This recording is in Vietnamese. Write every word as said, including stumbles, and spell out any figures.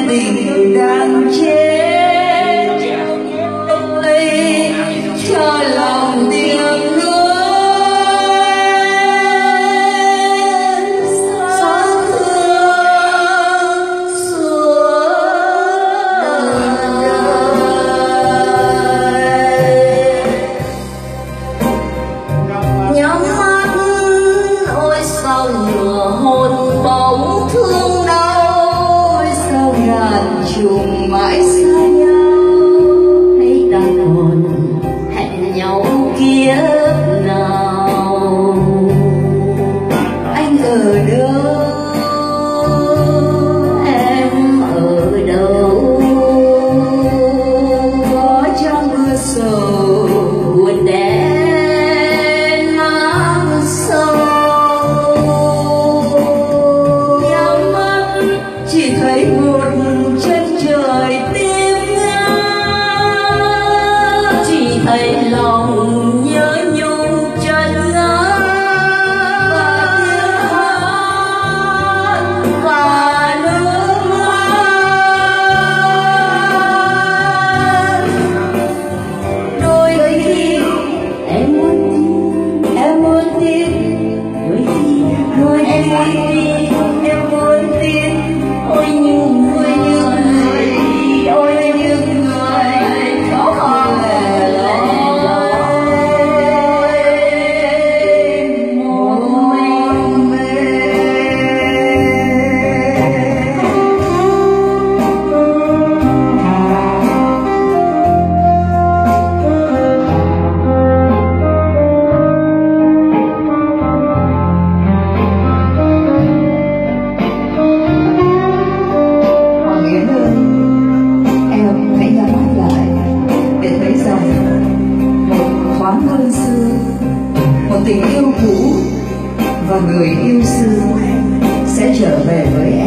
tình đang chết cho lòng tiếng nước xót thương suốt đời. Nhắm mắt ôi sao nửa hồn bóng thương đau, sao ngàn trùng mãi xa nhau, hãy ta còn hẹn nhau kiếp nào. Anh ở đâu, em ở đâu, có trong mưa sầu buồn đen mang sâu. Nhắm mắt chỉ thấy một chân trời tim ngã, chỉ thấy lòng nhớ nhung chân ngã và tiếng hát và nước mắt. Đôi khi em muốn tin, em muốn tin, đôi khi đôi em muốn tin, em muốn tin. Ôi những người, những người, ôi những người không hề lỗi một mình. Hoàng Yến ơi, em hãy nhắm mắt lại để thấy rằng một thoáng hương xưa, một tình yêu cũ và người yêu xưa sẽ trở về với em.